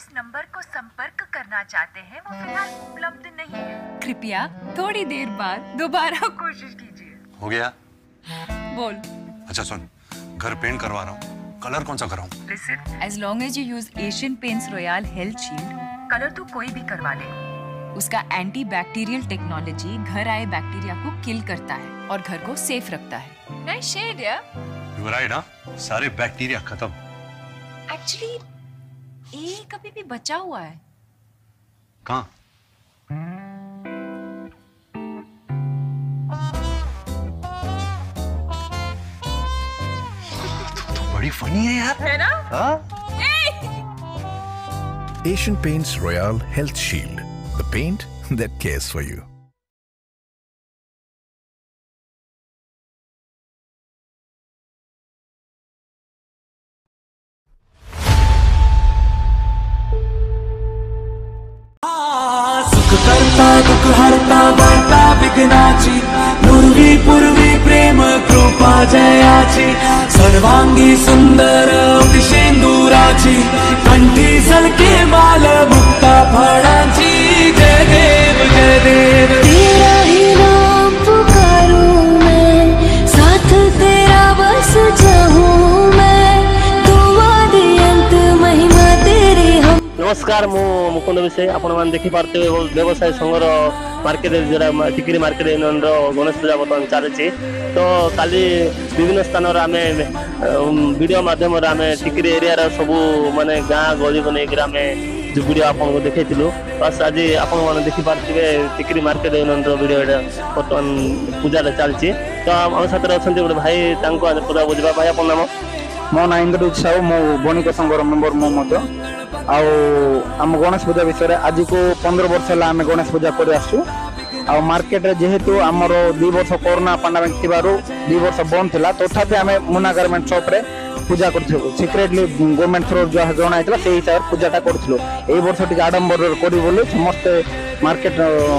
जिस नंबर को संपर्क करना चाहते हैं वो फिलहाल उपलब्ध नहीं है। कृपया थोड़ी देर बाद दोबारा कोशिश कीजिए। हो गया? बोल। अच्छा सुन, घर पेंट करवा रहा हूँ, कलर कौन सा कराऊं? Listen, as long as you use Asian Paints Royal Health Shield, colour तो कोई भी करवा ले। उसका एंटी बैक्टीरियल टेक्नोलॉजी घर आए बैक्टीरिया को किल करता है और घर को सेफ रखता है। नाइस शेड यार। यू आर राइट, हाँ? सारे बैक्टीरिया खत्म। एक्चुअली एक अभी भी बचा हुआ है। कहाँ? तो बड़ी फनी है यार, है ना? हाँ? Asian Paints Royale Health Shield, the paint that cares for you. सुख करता दुख हरता वार्ता विघ्नाची पूर्वी पूर्वी प्रेम कृपा जयाची सर्वांगी सुंदर दिशेंदुराची कंठी सलके बाल मुक्ता फळाची जय देव जय देव। तेरा ही नाम पुकारूं मैं, साथ तेरा बस चाहूं मैं, दुआ दे अंत महिमा तेरी हम। नमस्कार, मु मुकुंद विषय आपण मैंने देखी पार्थे व्यवसाय संघर मार्केट जो टिकरी मार्केट यूनियन गणेश पूजा बर्तमान चलती। तो काली विभिन्न स्थान आम वीडियो मध्यम आम टिकरी एरिया सब माने गाँ गली को लेकर आम जो वीडियो आपको देखु बस आज आपने देखी पार्थे टिकरी मार्केट यूनियन वीडियो बर्तमान पूजा चलती। तो आम साथ अच्छा गोटे भाई पूजा बुझा भाई आप नाम? मो ना इंद्रजित साहू, मो बणिक संघर मेम्बर मो आम गणेश पूजा विषय आज को 15 वर्ष है आम गणेश पूजा कर आसु। मार्केट जेहेतु आमर 2 वर्ष कोरोना पांडेमिक थी 2 वर्ष बंद था, तथापि आम मुना गारमेंट शॉप रे पूजा करूँ सिक्रेटली गवर्नमेंट थ्रो जहाँ जनाई से हिसाब से पूजाटा करूँ। यही वर्ष टी आडम्बर कर समस्ते मार्केट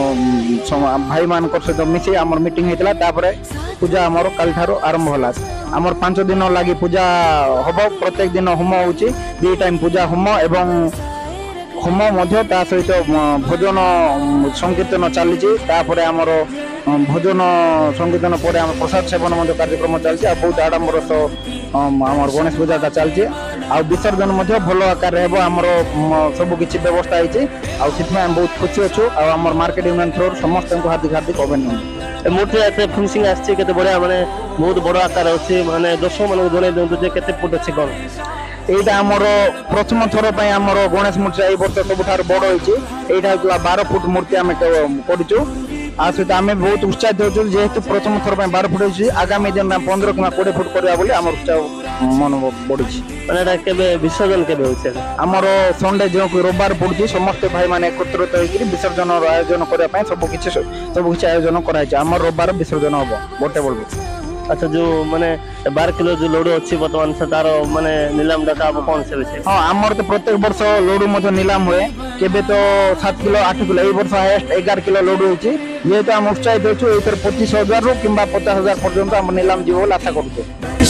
भाई मान सहित मिसी आम मीटिंग होता। पूजा आमर काल ठार आरंभ होला। आमर 5 दिन लगी पूजा हम, प्रत्येक दिन होम हो 2 टाइम पूजा होम एवं होम ता सहित भोजन संकीर्तन चली। आमर भोजन संकीर्तन पर आम प्रसाद सेवन कार्यक्रम चलती। बहुत आडम्बर आमर गणेश पूजाटा चलती। आ विसर्जन भल आकार आमर सबकि व्यवस्था होती। बहुत खुशी अच्छु। आमर मार्केट यूनियन थ्रो समस्त हार्दिक हार्दिक अभिनंदन। मूर्ति एत फिनिशिंग आसछि केते बढ़िया माने बहुत बड़ आकार अछि माने दर्शक माने जने दिंतु जे केते फुट अछि कोन एटा हमर प्रथम थर पय हमर गणेश मूर्ति ए वर्ष सबठार बड़ होइछि। एटा 12 फुट मूर्ति हम करिछु। आ सहित आम बहुत उत्साहित होछु जेहेतु प्रथम थर पय 12 फुट होइछि। आगामी दिन 15 कि 20 फुट करबा बोली हमर उत्साह मन बढ़िछि। माने एटा केबे विसर्जन केबे होइछि? हमर संडे जो रविवार पड़छि समस्त भाई माने एकत्रित होइकि विसर्जन आयोजन करबा पय सब किछि आयोजन कराइछि। हमर रविवार विसर्जन होबो गोटे बोलबो। अच्छा, जो माने 12 किलो जो लोड अच्छी बर्तमान से तार माने नीलाम डाटा अब कौन से विषय? हाँ, आमर तो प्रत्येक वर्ष लोड मध्य नीलाम हुए। केबे तो 7 किलो 8 किलो ए वर्ष हाईएस्ट 11 किलो लोड होछि। ये तो हम उत्साहित होछु। एतर 25,000 रु किंबा 50,000 पर्यंत हम नीलाम जीवो आशा करछु।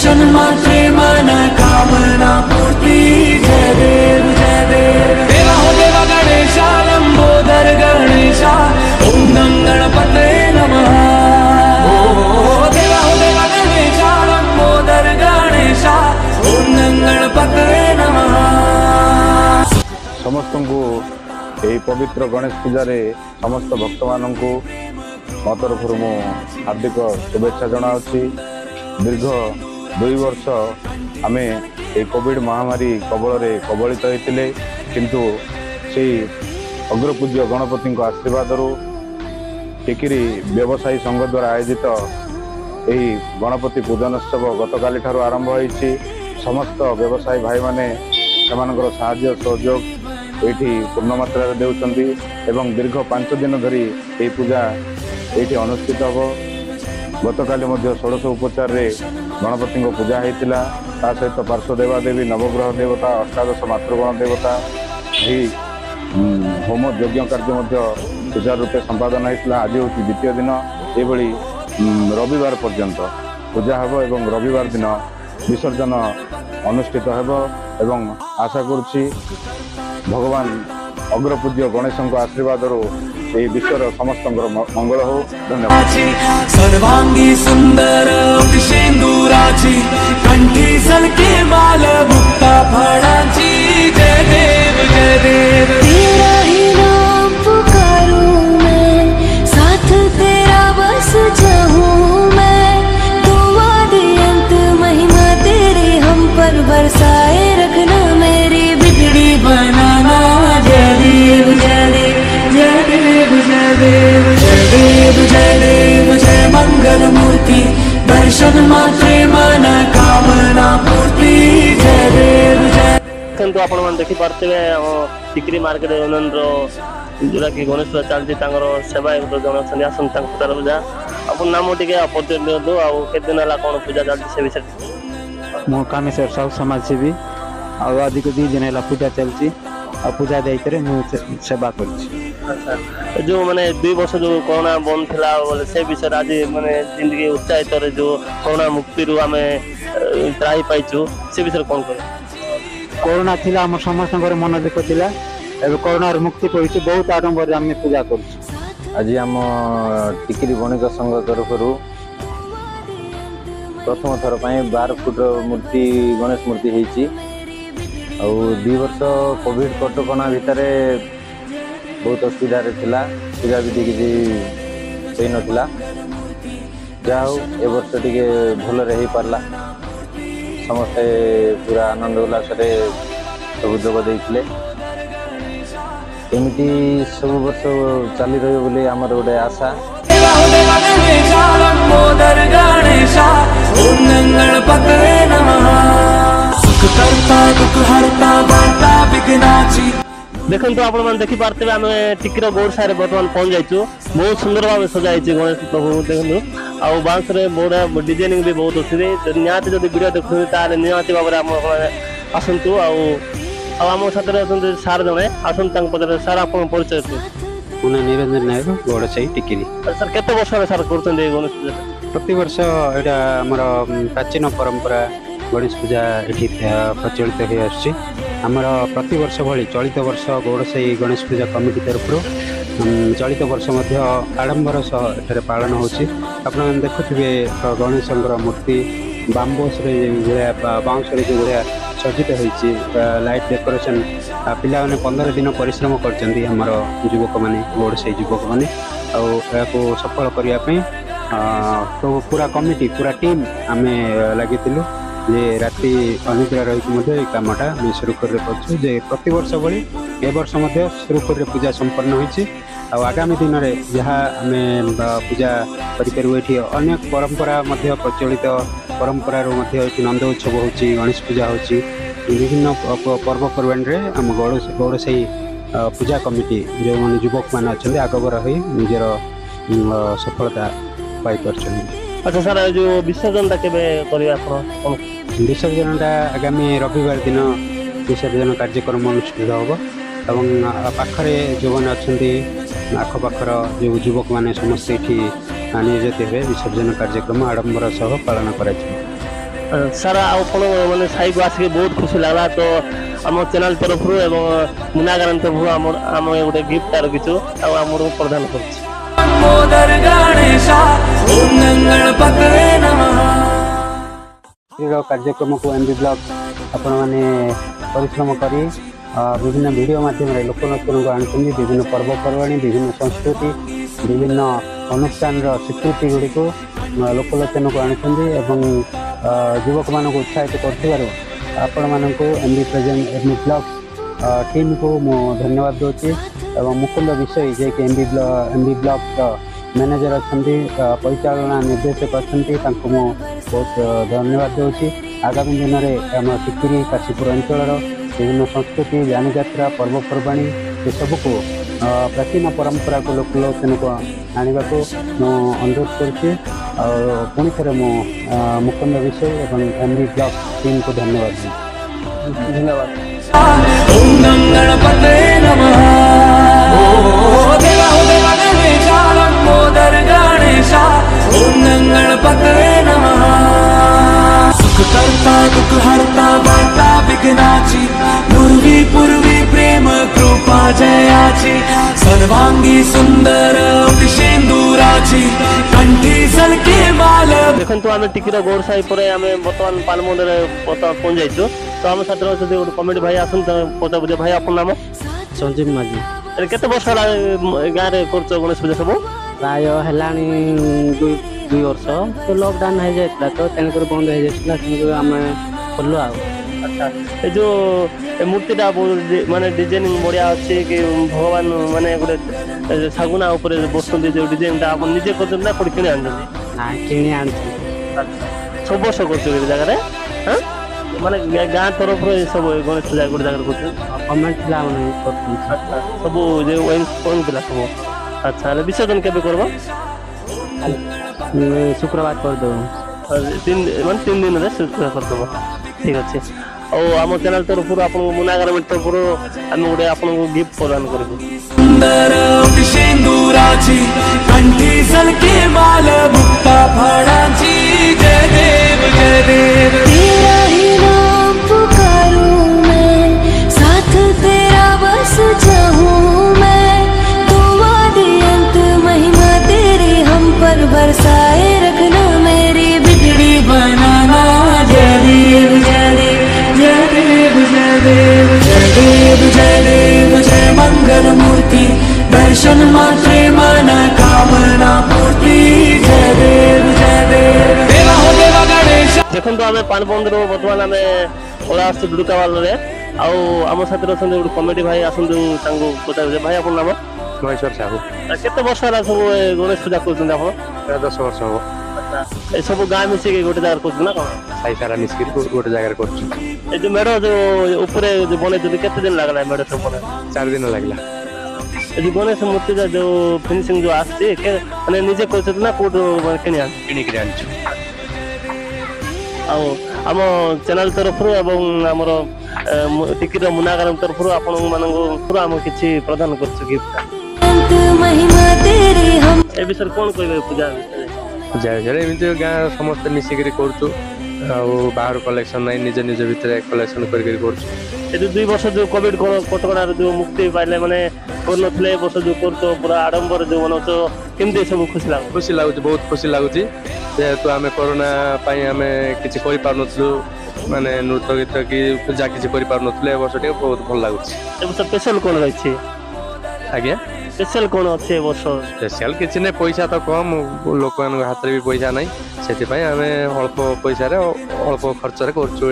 मन कामना पूर्ति जय देव जय देव। देवा हो देवा गणेशा लंबोदर गणेशा ओम गणपते नमः। देवा हो देवा गणेशा लंबोदर गणेशा ओम गणपते नमः। समस्त को यही पवित्र गणेश पूजा रे समस्त भक्त मान को मो तरफ हार्दिक शुभेच्छा जनावि। दीर्घ 2 वर्ष आमे ए कोविड महामारी कबल कबलित होते, किंतु से अग्रपूज्य गणपति आशीर्वाद टिकरी व्यवसायी संघ द्वारा आयोजित यही गणपति पूजनोत्सव गतकाली ठारू आरंभ होइछि। समस्त व्यवसायी भाई माने सेमानकर साहाय्य सहयोग एठी पूर्ण मात्रा देउछन्ति एवं दीर्घ 5 दिन धरी ए पूजा एठी अनुष्ठित हबो। गतकाली मध्य 16 उपचार रे गणपति को पूजा होता। ता सहित पार्श्व देवादेवी नवग्रह देवता 18 मातृगण देवता यही होम यज्ञ कार्य सुचार रूपे संपादन होता। आज हूँ द्वितीय दिन। ये रविवार पर्यंत पूजा हम एवं रविवार दिन विसर्जन अनुष्ठित होब एवं आशा करुछि भगवान अग्रपूज्य गणेश आशीर्वाद विश्वर समस्त मंगल हो। धन्यवाद। सर्वांगी सुंदर सिंदूराची कंठी सलके माल मुक्ता फळाची जय देव जय देव। तेरा ही नाम पुकारूं मैं, साथ तेरा बस चाहूं मैं, दुआ दे अंत महिमा तेरी हम पर बरसाए रखना, मेरी बिगड़ी बनाना। जय देव जय देव जय देव जय देव जय देव जय देव जय मंगल मूर्ति, दर्शन मात्रे मन कामना पूर्ति। जय देव जय। କିନ୍ତୁ ଆପଣମାନେ ଦେଖିପାରୁଥିବେ ଆମ ଟିକିରି ମାର୍କେଟ ୟୁନିୟନର ଯେଉଁଟାକି ଗଣେଶ ପୂଜା ଚାଲିଛି ତାଙ୍କର ସେବାୟତ ଜଣେ ଅଛନ୍ତି, ଆସନ୍ତୁ ତାଙ୍କ ପୂଜାର ପୂଜା। ଆପଣ ନାମ ଟିକେ ପରିଚୟ ଦିଅନ୍ତୁ, ଆଉ କେତେ ଦିନ ହେଲା କ'ଣ ପୂଜା ଚାଲିଛି ସେ ବିଷୟରେ। ମୁଁ କାମେଶ୍ୱର ସାହୁ ସମାଜସେବୀ, ଆଉ ଆଜିକୁ 2 ଦିନ ହେଲା ପୂଜା ଚାଲିଛି, ଆଉ ପୂଜା ଦାୟିତ୍ୱରେ ମୁଁ ସେବା କରୁଛି। ଆଚ୍ଛା, ଯେଉଁ ମାନେ 2 ବର୍ଷ ଯେଉଁ କରୋନା ବନ୍ଦ ଥିଲା ବୋଲେ ସେ ବିଷୟରେ ଆଜି ମାନେ ଯେମିତିକି ଉତ୍ସାହିତରେ ଯେଉଁ କରୋନା ମୁକ୍ତିରୁ ଆମେ ତ୍ରାହି ପାଇଛୁ ସେ ବିଷୟରେ କ'ଣ କହିବେ। କରୋନା ଥିଲା ଆମ ସମସ୍ତଙ୍କର ମନ ଦୁଃଖ ଥିଲା, ଏବେ କରୋନାରୁ ମୁକ୍ତି ପାଇଛୁ, ବହୁତ ଆଡ଼ମ୍ବରରେ ଆମେ ପୂଜା କରୁଛୁ। ଆଜି ଆମ ଟିକିରି ବଣିକ ସଂଘ ତରଫରୁ ପ୍ରଥମ ଥର ପାଇଁ 12 ଫୁଟର ମୂର୍ତ୍ତି ଗଣେଶ ମୂର୍ତ୍ତି ହେଇଛି। ଆଉ 2 ବର୍ଷ କୋଭିଡ କଟକଣା ଭିତରେ ବହୁତ ଅସୁବିଧାରେ ଥିଲା, ପୂଜାବିଧି କିଛି ହେଇନଥିଲା। ଯାହା ହଉ ଏ ବର୍ଷ ଟିକେ ଭଲରେ ହେଇପାରିଲା, ସମସ୍ତେ ପୁରା ଆନନ୍ଦ ଉଲ୍ଲାସରେ ସବୁ ଯୋଗ ଦେଇଥିଲେ। ଏମିତି ସବୁ ବର୍ଷ ଚାଲି ରହିବ ବୋଲି ଆମର ଗୋଟେ ଆଶା। ଦେଖନ୍ତୁ ଆପଣମାନେ ଦେଖିପାରୁଥିବେ ଆମେ ଟିକିର ଗୋଡ଼ ସାହିରେ ବର୍ତ୍ତମାନ ପହଞ୍ଚି ଯାଇଛୁ। ବହୁତ ସୁନ୍ଦର ଭାବେ ସଜା ହେଇଛି ଗଣେଶ ପ୍ରଭୁ ଦେଖନ୍ତୁ, ଆଉ ବାଉଁଶରେ ବଢ଼ିଆ ଡିଜାଇନିଂ ବି ବହୁତ ଅଛି। ନିହାତି ଯଦି ଭିଡ଼ିଓ ଦେଖୁଛନ୍ତି ତାହେଲେ ନିହାତି ଭାବରେ ଆପଣମାନେ ଆସନ୍ତୁ। ଆଉ ଆମ ସାଥିରେ ଅଛନ୍ତି ସାର୍ ଜଣେ, ଆସନ୍ତୁ ତାଙ୍କ ପଚାରେ। ସାର୍ ଆପଣଙ୍କ ପରିଚୟ ଦିଅନ୍ତୁ। ମୋ ନାଁ ନିରଞ୍ଜନ ନାୟକ, ଗଡ଼ସାହି ଟିକିରି। ସାର୍ କେତେ ବର୍ଷ ହେଲା ସାର୍ କରୁଛନ୍ତି ଏଇ ଗଣେଶ ପୂଜା? ପ୍ରତିବର୍ଷ ଏଇଟା ଆମର ପ୍ରାଚୀନ ପରମ୍ପରା, ଗଣେଶ ପୂଜା ଏଠି ପ୍ରଚଳିତ ହୋଇ ଆସୁଛି। ଆମର ପ୍ରତିବର୍ଷ ଭଳି ଚଳିତ ବର୍ଷ ଗୌଡ଼ସାହି ଗଣେଶ ପୂଜା କମିଟି ତରଫରୁ ଚଳିତ ବର୍ଷ ମଧ୍ୟ ଆଡ଼ମ୍ବର ସହ ଏଠାରେ ପାଳନ ହେଉଛି। ଆପଣମାନେ ଦେଖୁଥିବେ ଗଣେଶଙ୍କର ମୂର୍ତ୍ତି ବାମ୍ବୋସରେ ଯେଉଁଭଳିଆ ବାଉଁଶରେ ଯେଉଁଭଳିଆ ସଜ୍ଜିତ ହୋଇଛି, ଲାଇଟ୍ ଡେକୋରେସନ୍। ପିଲାମାନେ 15 ଦିନ ପରିଶ୍ରମ କରିଛନ୍ତି, ଆମର ଯୁବକମାନେ, ଗୌଡ଼ସାହି ଯୁବକମାନେ। ଆଉ ଏହାକୁ ସଫଳ କରିବା ପାଇଁ ପୁରା କମିଟି, ପୁରା ଟିମ୍ ଆମେ ଲାଗିଥିଲୁ, ଯେ ରାତି ଅନିଦ୍ରା ରହିକି ମଧ୍ୟ এই କାମଟା ଆମେ ସୁରୁଖୁରୁରେ କରୁଛୁ। ଯେ ପ୍ରତିବର୍ଷ ଭଳି ଏ ବର୍ଷ ମଧ୍ୟ ସୁରୁଖୁରୁରେ ପୂଜା ସମ୍ପନ୍ନ ହୋଇଛି। ଆଉ ଆଗାମୀ ଦିନରେ ଯାହା ଆମେ ପୂଜା କରିପାରିବୁ, ଏଠି ଅନେକ ପରମ୍ପରା ମଧ୍ୟ ପ୍ରଚଳିତ ପରମ୍ପରାରୁ ମଧ୍ୟ ଏଠି ନନ୍ଦ ଉତ୍ସବ ହେଉଛି, ଗଣେଶ ପୂଜା ହେଉଛି। ବିଭିନ୍ନ ପର୍ବପର୍ବାଣିରେ ଆମ ଗୌଡ଼ସାହି ପୂଜା କମିଟି ଯେଉଁମାନେ ଯୁବକମାନେ ଅଛନ୍ତି ଆଗଭର ହୋଇ ନିଜର ସଫଳତା ପାଇପାରୁଛନ୍ତି। ଆଚ୍ଛା ସାର୍, ଏ ଯେଉଁ ବିସର୍ଜନଟା କେବେ କରିବେ ଆପଣ? ବିସର୍ଜନଟା ଆଗାମୀ ରବିବାର ଦିନ ବିସର୍ଜନ କାର୍ଯ୍ୟକ୍ରମ ଅନୁଷ୍ଠିତ ହେବ, ଏବଂ ପାଖରେ ଯେଉଁମାନେ ଅଛନ୍ତି ଆଖପାଖର ଯେଉଁ ଯୁବକମାନେ ସମସ୍ତେ ଏଠି ନିୟୋଜିତ ହେବେ। ବିସର୍ଜନ କାର୍ଯ୍ୟକ୍ରମ ଆଡ଼ମ୍ବର ସହ ପାଳନ କରାଯିବ। ସାର୍ ଆପଣ ମାନେ ସାହିକୁ ଆସିକି ବହୁତ ଖୁସି ଲାଗିଲା, ତ ଆମ ଚ୍ୟାନେଲ୍ ତରଫରୁ ଏବଂ ମୁନା ଗାର୍ଡେନ୍ ତରଫରୁ ଆମେ ଗୋଟେ ଗିଫ୍ଟ ରଖିଛୁ, ଆଉ ଆମର ପ୍ରଦାନ କରୁଛୁ। କାର୍ଯ୍ୟକ୍ରମକୁ MB ବ୍ଲଗ ଆପଣମାନେ ପରିଶ୍ରମ କରି ବିଭିନ୍ନ ଭିଡ଼ିଓ ମାଧ୍ୟମରେ ଲୋକଲୋଚନକୁ ଆଣୁଛନ୍ତି। ବିଭିନ୍ନ ପର୍ବପର୍ବାଣି, ବିଭିନ୍ନ ସଂସ୍କୃତି, ବିଭିନ୍ନ ଅନୁଷ୍ଠାନର ସ୍ୱୀକୃତି ଗୁଡ଼ିକୁ ଲୋକଲୋଚନକୁ ଆଣୁଛନ୍ତି ଏବଂ ଯୁବକମାନଙ୍କୁ ଉତ୍ସାହିତ କରୁଥିବାରୁ ଆପଣମାନଙ୍କୁ MB ବ୍ଲଗ ଟିମ୍କୁ ମୁଁ ଧନ୍ୟବାଦ ଦେଉଛି। ଏବଂ ମୁକୁନ୍ଦ ବିଷୟ ଯିଏକି MB ବ୍ଲଗର ମ୍ୟାନେଜର ଅଛନ୍ତି, ପରିଚାଳନା ନିର୍ଦ୍ଦେଶକ ଅଛନ୍ତି, ତାଙ୍କୁ ମୁଁ ବହୁତ ଧନ୍ୟବାଦ ଦେଉଛି। ଆଗାମୀ ଦିନରେ ଆମ ଟିକିରି କାଶୀପୁର ଅଞ୍ଚଳର ବିଭିନ୍ନ ସଂସ୍କୃତି, ଯାନିଯାତ୍ରା, ପର୍ବପର୍ବାଣି ଏସବୁକୁ ପ୍ରାଚୀନ ପରମ୍ପରାକୁ ଲୋକଲୋଚନକୁ ଆଣିବାକୁ ମୁଁ ଅନୁରୋଧ କରୁଛି। ଆଉ ପୁଣି ଥରେ ମୁଁ ମୁକୁନ୍ଦ ବିଷୟ ଏବଂ MB ବ୍ଲଗ ଟିମ୍କୁ ଧନ୍ୟବାଦ ଦେଉଛି। ଧନ୍ୟବାଦ। सुख करता दुख हरता वार्ता विघ्नाची पूर्वी पूर्वी प्रेम प्रेम कृपा जयाची सर्वांगी सुंदर सिंदूराची कंठी सलके माल देखो आम टिकीर गोड़ साई पर आम बर्तमान पालमंदिर पहुंच जाइछु तो आम साथ गोटे कमेटी भाई आसन पता बुझे भाई अपन नाम संजीव माझी केते वर्ष गाँव में कर गणेश पूजा सब प्राय हेलाणी 2 वर्ष तो लॉकडाउन हो जाता तो तेणुकर बंद हो जाता तेणुकर आम खोलु आ अच्छा ये जो मूर्तिटा माने डिजाइनिंग बढ़िया अच्छे कि भगवान माने गोटे सागुना ऊपर बसुंदी जो डिजाइनटा आप निजे कर ना कोठी किने आनछी ना किने आनछी सब वर्ष कर जगह हाँ माने गाँ तरफ सब गणेश पूजा गोटे जगह कर गवर्नमेंट पिला अच्छा सब जो कौन पिला सब अच्छा विसर्जन केबे करबो शुक्रवार कर दो 3 दिन रे शुक्रवार कर दो ठीक अच्छे और आम चैनल तरफ आपको मुनागर तरफ आम गोटे आपको गिफ्ट प्रदान करूँ सुंदर सिंदूराची कंठी सलके माल मुक्ता फळाची जय देव जय देव तेरा ही नाम पुकारूं मैं साथ तेरा बस चाहूं मैं दुआ दे अंत महिमा तेरी हम पर बरसाए रखना मेरी बिगड़ी बनाना जय देव जय देव जय देव जय देव जय देव जय देव जय मंगल मूर्ति दर्शन मात्रे मन कामना पूर्ति जय देव जय देव देवा हो देवा गणेश देखो तो आम पानबंदर बर्तमान आम ओला आस डुड़कावाल आम साथ गोटे कमेटी भाई आसतु पचार भाई आप नाम महेश्वर साहू केते वर्ष है सब गणेश पूजा कर 10 वर्ष हम ये सब गाँ मिसिक गोटे जगह कर ना कौन साई सारा मिसिक गोटे जगह कर जो मेढ़ जो ऊपर जो बने केते दिन लगला मेढ़ सब बने 4 दिन लगला जो गणेश मूर्ति जो फिनिशिंग जो आसती माने निजे कर ना कोट किनिक आम चैनल तरफ आमर टिकीर मुनागर तरफ आपण मानम किसी प्रदान कर गिफ्ट महिमा तेरी हम ए विषय कौन कह पूजा पूजा विषय एमती गाँव समस्त मिसिक बाहर कलेक्शन ना निज निज भितर कलेक्शन कर 2 वर्ष जो कोविड कटकणार जो मुक्ति पाइले माने करनथले वर्ष जो करतो पूरा आडंबर जो बनाउतो केमते सब खुशी लगुच बहुत खुशी लगुच जेहेतु आम कोरोना आम किसी कर पारनथलु माने नृत्य गीत कि पूजा किसी कर पारनथले वर्ष टे बहुत भल लगुच स्पेशल कौन रही आज्ञा स्पेशल कौन अच्छे वर्ष स्पेशल किसी नहीं पैसा तो कम लोक हाथ में भी पैसा नहीं से आम अल्प पैसा अल्प खर्च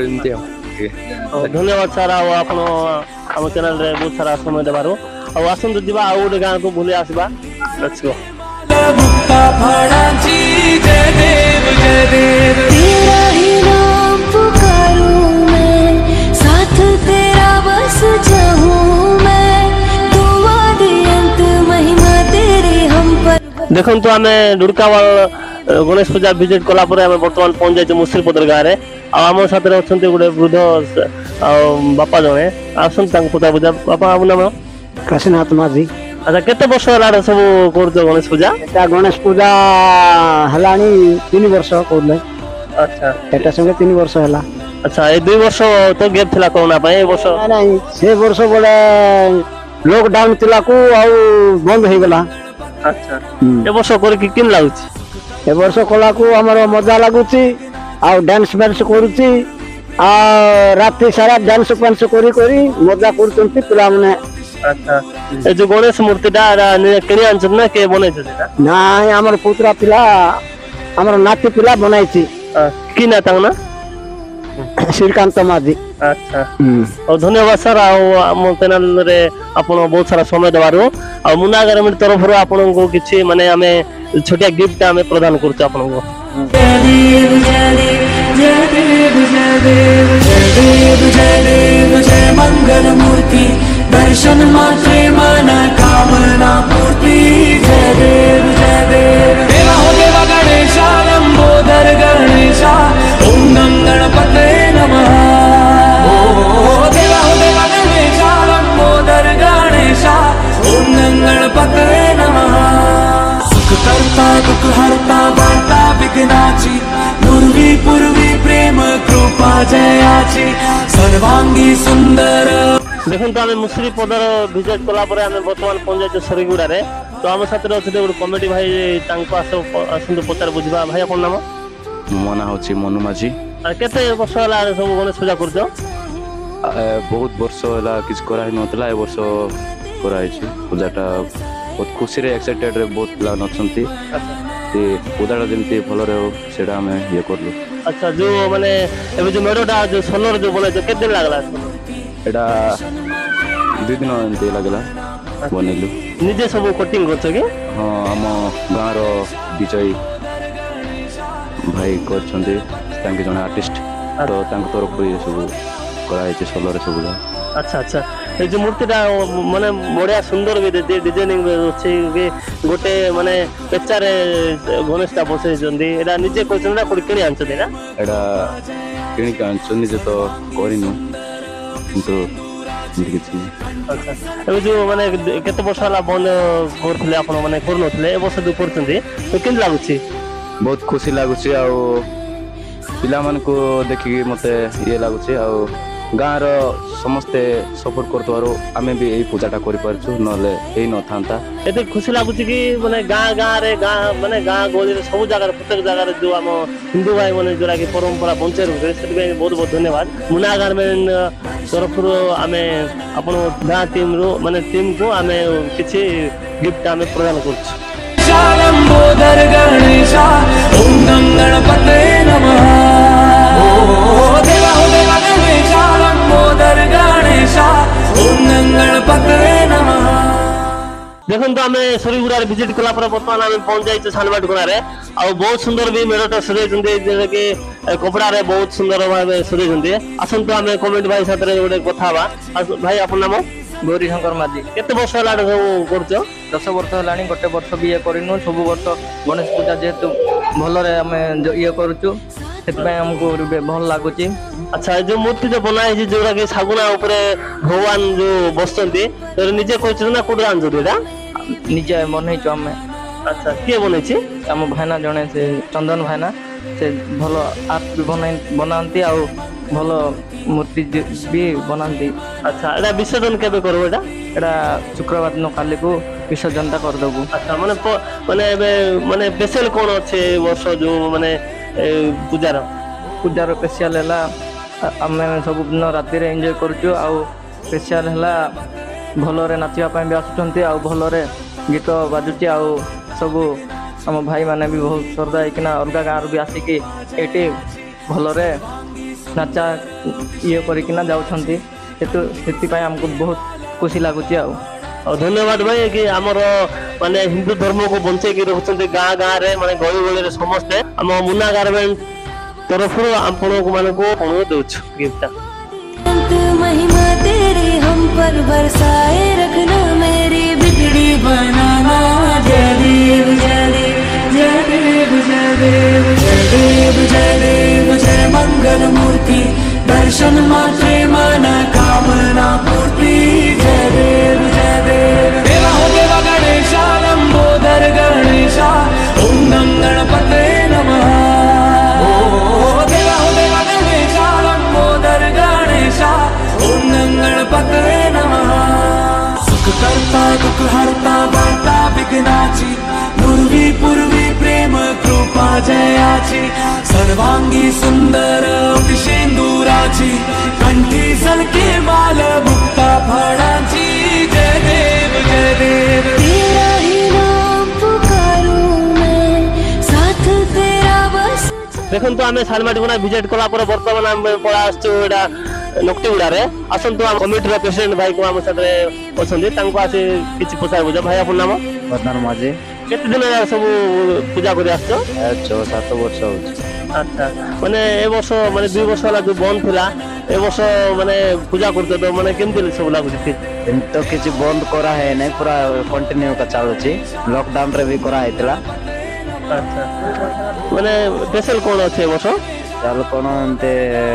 कर धन्यवाद सर आप चैनल रे बहुत सारा समय देबार आसतु जी आउ गोटे गाँव को बुले आसवा लेट्स गो मुक्ता फळाची जय देव जय देव तेरा ही नाम पुकारूं मैं साथ तेरा बस चाहूं मैं दुआ दे अंत महिमा तेरी हम पर देखो तो आम डुड़कावाल गणेश पूजा विजिट कला बर्तमान पहुंच जाए मुसरीपदर गाँव में आम साथ अच्छा गोटे वृद्ध बापा जड़े आसन पूजा पूजा बापा आप नाम काशीनाथ माझी अच्छा केते वर्ष है सब कर गणेश पूजा गणेश पूजा हेलाणी 3 वर्ष कर अच्छा एटा संगे 3 वर्ष हैला अच्छा ये 2 वर्ष तो गैप थिला कोरोना पे वर्ष नहीं से वर्ष बड़े लॉकडाउन थिला को आउ बंद हो गला अच्छा ए वर्ष कर कि किन लागुची ए वर्ष कला को हमर मजा लागुची आ डांस डांस करूची आ रात सारा डांस पांस करी मजा करचंती पिला माने अच्छा ए जो गणेश मूर्तिटा किनी आनछन ना के बनाइछ सेटा नाही हमर पुत्रा पिला हमर नाती पिला बनाइछि कि ना तांगना श्रीकांत माझी अच्छा और धन्यवाद सर आम चैनल रे आपण बहुत सारा समय देबारो आ मुनागर मिट तरफ रो आपण को किछि माने हमें छोटिया गिफ्ट हमें प्रदान करछ आपण को जय देव जय देव जय देव जय देव जय देव जय देव जय मंगल मूर्ति दर्शन मात्रे मन कामना पूर्ति जय देव जय देव देवा हो देवा गणेशा लंबोदर गणेशा ओम नम गणपते नमः देवा हो देवा गणेशा लंबोदर गणेशा ओम नम गणपते नमः सुख करता दुख हरता वार्ता विघ्नाची पूर्वी पूर्वी प्रेम कृपा जयाची सर्वांगी सुंदर देखो तो आम मुसरी पदर विजिट कला बर्तमान पहुंच सरीगुड़ा तो आम साथ अच्छे गोटे कमेटी भाई आसतु पचार बुझा भाई आप नाम मो ना हूँ मनु माझी केते वर्ष है सब गणेश पूजा कर बहुत वर्ष है किसी कराई नतला ए वर्ष कराई पूजाटा बहुत खुशी रे एक्साइटेड रे बहुत प्लान अच्छी पूजाटा जमी भल रहा आम ये करूँ। अच्छा जो माने एबे जो मेढ़टा जो सोलर जो बने केते दिन लागला एटा 2 दिन एमती लगला बनैलु निजे सब कटिंग करछ कि हां आम गाँव विजय भाई करछन्ते तांके जने आर्टिस्ट तो तांक तरफ ये सब कराई छै सोलर सब। अच्छा अच्छा ये जो मूर्तिटा माने बढ़िया सुंदर भी डिजाइनिंग अच्छे गोटे माने पेचारे गणेशटा बसै जंदी एटा निजे कोचन ना कोडी किनी आनछथि ना एटा किनी का आनछन निजे तो करिनु किंतु किछि। अच्छा ए जो माने केते वर्ष होला बंद करथले आपण माने करनथले ए वर्ष दु करछन्ती तो किन लागुछि बहुत खुशी लागुछि आ पिला मन को देखि मते ये लागुछि आ गाँव समस्ते सपोर्ट करतवारो आमे भी यही पूजाटा करि परछु नले एई न थांता एते खुशी लागुछि कि माने गाँव रे गाँव माने गाँव गोली रे सब जगह प्रत्येक जगह जो हम हिंदू भाई माने जोरा कि परंपरा बंचे रहे से बहुत बहुत धन्यवाद। मुना गार्मेंट तरफ आमे अपन गाँव टीम रो माने टीम को आमे किछि गिफ्ट आमे प्रदान करछु। शालंबोदर गणेशा ओम गणपते नमः ओ देवा गणेशा शालंबोदर गणेशा ओम गणपते नमः। देखो तो आम सरीगुड़ा विजिट कला बर्तमान आम पहुंच जाइए सानबाटगुड़ा आ बहुत सुंदर भी मेढ़टा सजाई कि कपड़ा रे बहुत सुंदर भाव सजाई आसतु आम कमेटी भाई साथ गोटे कथा भाई आप नाम गौरी शंकर माझी केते वर्ष है सब कर 10 वर्ष है गोटे वर्ष भी ये करनु सब वर्ष गणेश पूजा जेहेतु भलरे आम ये करूचु हमको भल लगुच। अच्छा जो मूर्ति जो बनाई जोरा कि सागुना उपरे भगवान जो बसचंती तो निजे कहछ ना कोड आन जोडीरा निजे बनैछु आमे। अच्छा के बनैछि हम भाईना जने से चंदन भाईना से भलो आर्ट भी बनांती आ भलो मूर्ति भी बनांती। अच्छा एटा विसर्जन केबे करबो एटा शुक्रवार दिन काली को विसर्जनटा कर देबो। अच्छा माने माने स्पेशल कोन अछि वर्ष जो माने पूजार स्पेशल है आम सब दिन राति एंजॉय करुचु आ स्पेशल है भलरे नाचिया भी आसुचंती आ भलरे गीत बाजुची आ सब आम भाई माने भी बहुत श्रद्धा होना अलग गाँव भी आसिकी ये भलरे नाचा ये करना जाऊँगी से आमको बहुत खुशी लगुच। धन्यवाद भाई कि आमर माने हिंदू धर्म को बंचे कि रखते गाँ गाँव रे माने गली गली समस्ते आम मुन्ना गार्मेंट तरफ आपण को दौच गिफ्ट महिमा तेरी हम पर बरसाए रखना मेरी बिगड़ी बनाना जय देव जय देव जय देव जय देव जय देव जय देव जय मंगल मूर्ति दर्शन मात्रे मन कामना पूर्ति जय देव जय देव देवा हो देवा गणेशा लंबोदर गणेशा ओम गणपते नमः ओ देवा हो देवा गणेशा लंबोदर गणेशा ओम गणपते नमः। सुख करता दुख हरता वार्ता विघ्नाची पूर्वी प्रेम कृपा जयाची सर्वांगी सुंदर शेंदुराची कंठी सलके माल मुक्ता फळाची जय देव जय देव तेरा ही नाम पुकारूं मैं साथ तेरा बस। देखो तो आम सालमाटीगुड़ा विजिट कला बर्तमान आम पड़ा आसटा नकटीगुड़ा आसतु आम कमिटी प्रेसिडेंट भाई को आम साथ अच्छा आसी किसी पचार बुझा भाई आप नाम बदनार माझी केते दिन सब पूजा कर 6-7 वर्ष हो। अच्छा माने ए वर्ष माने 2 वर्ष वाला जो बंद थिला ए वर्ष माने पूजा करते तो माने केमति सब लागुछि तो किसी बंद करा है नहीं पूरा कंटिन्यू का चालुछि लॉकडाउन रे भी करा हैतला। अच्छा माने स्पेशल कोन अछि ए वर्ष चाल कोन एंते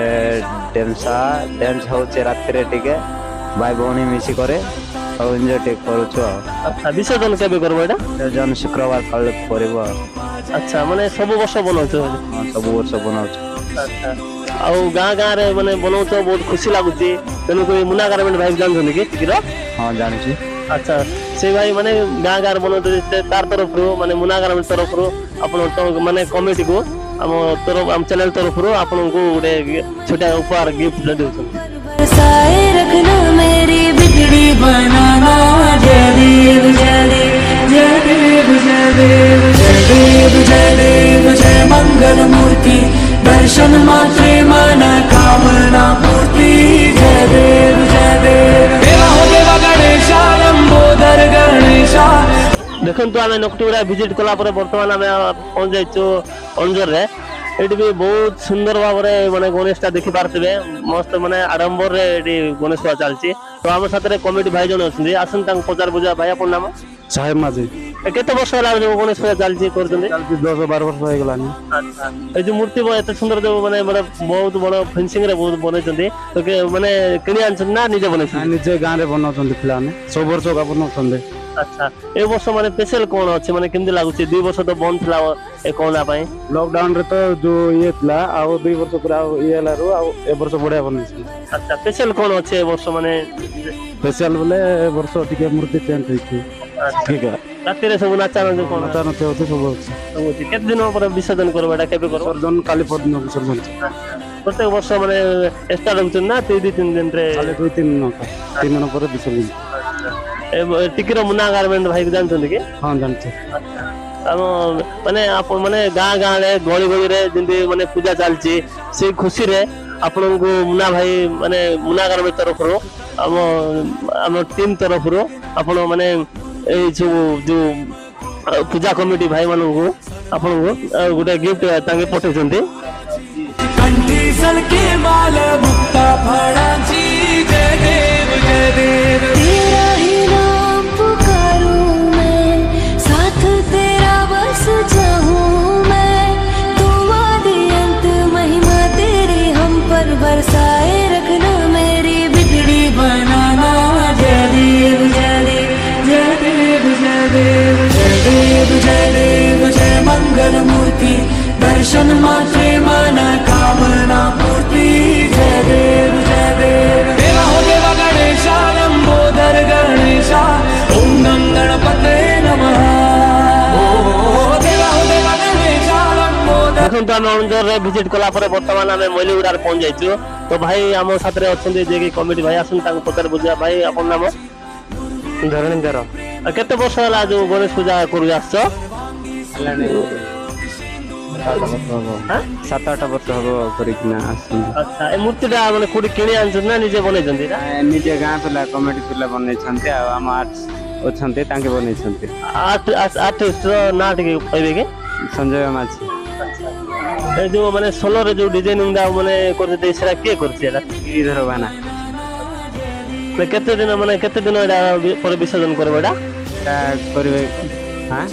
डांस होचे राति रे टिके भाई भौणी मिसी करे और एंजॉय टेक करूछु। अच्छा विसर्जन केबे करबो एटा विसर्जन शुक्रवार काले करबो। अच्छा माने सब वर्ष बनाउछु हां सब वर्ष बनाउछु। अच्छा ଆଉ ଗାଁ ଗାଁ ରେ ମାନେ ବନଉଛ ବହୁତ ଖୁସି ଲାଗୁଛି ତେଣୁ କରି ମୁନା ଗାର୍ମେଣ୍ଟ ଭାଇ ଜାଣିଛନ୍ତି କି ଟିକିର? ହଁ ଜାଣିଛି। ଆଚ୍ଛା ସେ ଭାଇ ମାନେ ଗାଁ ଗାଁରେ ବନଉଛନ୍ତି ତାର ତରଫରୁ ମାନେ ମୁନା ଗାର୍ମେଣ୍ଟ ତରଫରୁ ଆପଣ ମାନେ କମିଟିକୁ ଆମ ଚ୍ୟାନେଲ ତରଫରୁ ଆପଣଙ୍କୁ ଗୋଟେ ଛୋଟା ଉପହାର ଗିଫ୍ଟ ଦେଉଛନ୍ତି। बरसाए रखना मेरी बिगड़ी बनाना जय देव जय देव जय देव जय देव जय देव जय देव जय मंगल मूर्ति दर्शन मात्रे मन कामना पूर्ति जय देव जय देव देवा हो देवा गणेशा लंबोदर गणेशा। देखंतु आमे नकटुरा विजिट कला पर वर्तमान आमे पहुंच जाइछु अंजर रे एटी भी बहुत सुंदर भाव में माने गणेश टा देखि पारथिबे मस्त माने आडंबर रे एटी गणेश पूजा चलछि। तो हम साथरे कमिटी भाई जन अछिन आसन तांग पचार बुझा भाई अपन नाम साहेब माझी केते वर्ष होला गणेश पूजा चलछि करछन? 10-12 वर्ष हो गलानी। अच्छा ए जो मूर्ति एते सुंदर देव माने बहुत बड़ फेंसिंग रे बहुत बनैछन्ती तो के माने किनि आनछन ना निजे बनैछन? निजे गां रे बनौछन्ती पिलाने 100 वर्ष का बनौछन्ती। अच्छा ए वर्ष माने स्पेशल कोन अछि माने केमदि लागुछि 2 वर्ष तो बंद थिला ए कोना पई लॉकडाउन रे तो जो ये थिला आ 2 वर्ष पूरा ये लारो आ ए वर्ष बढ़िया बनैछि। अच्छा स्पेशल कोन अछि ए वर्ष माने स्पेशल बोले ए वर्ष टिके मूर्ति चेंज होइछि। ठीक है राति रे सब नाचा न कोन नाचा न होते सब होछि केते दिन पर विसर्जन करबा केबे करबो? विसर्जन काली परदिन विसर्जन। प्रत्येक वर्ष माने एक्स्ट्रा रहुछन ना 2-3 दिन रे? 2-3 दिन 3 दिन पर विसर्जन। ए टिकिरो मुना गार्मेंट भाई जानछन कि? हां जानछे। माने आप माने गाँ गाँ रे गली गली रे जिंदी माने पूजा चलछि से खुशी रे आपन को मुना भाई माने मुना गार्मेंट तरफ रो हम टीम तरफ रो आपन माने ए जो पूजा कमिटी भाई मानन को आपन को गुटे गिफ्ट तांगे पठेछन्ती। कंठी सलके माल मुक्ता फड़ाची जय देव जय देव तेरा ही नाम पुकारूं मैं साथ तेरा बस जाऊं मैं दुआ दे अंत महिमा तेरी हम पर बरसाए रखना मेरी बिगड़ी बनाना जय देव जय देव जय देव जय देव जय देव जय देव जय मंगल मूर्ति दर्शन मात्रे मन कामना पूर्ति जय देव जय देव देवा हो देवा गणेशा लंबोदर गणेशा ओम गं गणपते नमः ओ देवा हो देवा गणेशा लंबोदर। देखो तो आम अंजर रे विजिट कला पर वर्तमान आम मैलीगुड़ा पहुंच जाइछु। तो भाई आम साथ अच्छे जे कमिटी भाई आसन तांको पचार बुझा भाई अपन नाम धरणीधर केते वर्ष होला जो गणेश पूजा करू आछो? 7-8 वर्ष हबो करिकना आसन। अच्छा ए मूर्तिटा माने कोडी किणी आनछन ना निजे बनैछन्ती ना? निजे गाँ पिला कमिटी पिला बनैछन्ती आ हम आर्ट्स अछन्ती तांके बनैछन्ती। आर्टिस्ट ना टिके कहबे के संजय माझी। ए जो माने सोलो रे जो डिजाइनिंग दा माने करते सेरा के करछि एला? गिरिधर बाना। केते दिन एटा पर विसर्जन करबो एटा? एटा करबे हां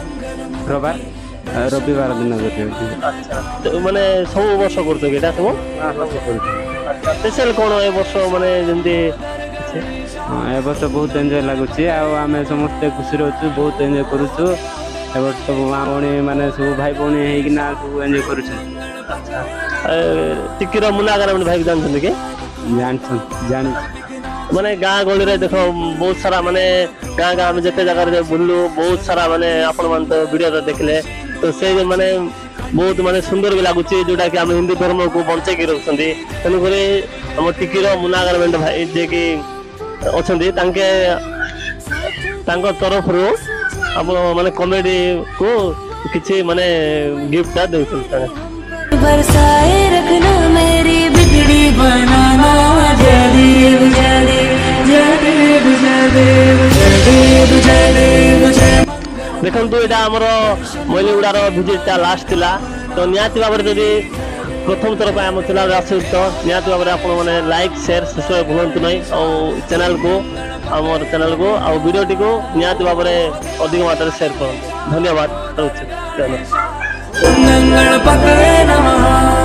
रविवार दिन करबे। अच्छा तो माने सब वर्ष करतो के एटा सब? हां सब करतो। अच्छा स्पेशल कोन ए वर्ष माने जंती हां ए वर्ष बहुत एन्जॉय लागुछि आ हमें समस्त खुशी रहछु बहुत एन्जॉय करूछु। ए वर्ष सब माने माने सब भाई बहन हे कि ना सब एन्जॉय करूछु। अच्छा टिकिरो मुना गार्मेंट भाई जानछन के? जान माने गाँ गली रे देखो बहुत सारा माने गाँ गाँ में जते जगह रे बुल्लु बहुत सारा माने आपण मान तो वीडियो रे देखले तो से माने बहुत माने सुंदर भी लागुछि जोटा कि हम हिंदू धर्म को बंचे के रखछन्ती तनु करे हम टिकिरो मुना गार्मेंट भाई जे कि अछन्ती तांके तांको तरफ रो अब माने कॉमेडी को किछि माने गिफ्ट दा देउछन। बरसाए रखना मेरी बिगड़ी बनाना जय देव जय देव जय देव जय देव जय देव जय देव जय। देखंतु एटा हमर मैलीगुड़ा रो विजिट ता लास्ट थिला तो नियाति बाबर जदी प्रथम तरफ हम चैनल आसु तो नियाति बाबर आपण माने लाइक शेयर सब्सक्राइब भूलंतु नै और चैनल को हमर चैनल को और वीडियो टी को नियाति बाबर अधिक मात्रा शेयर करो। धन्यवाद। गणपते नमः।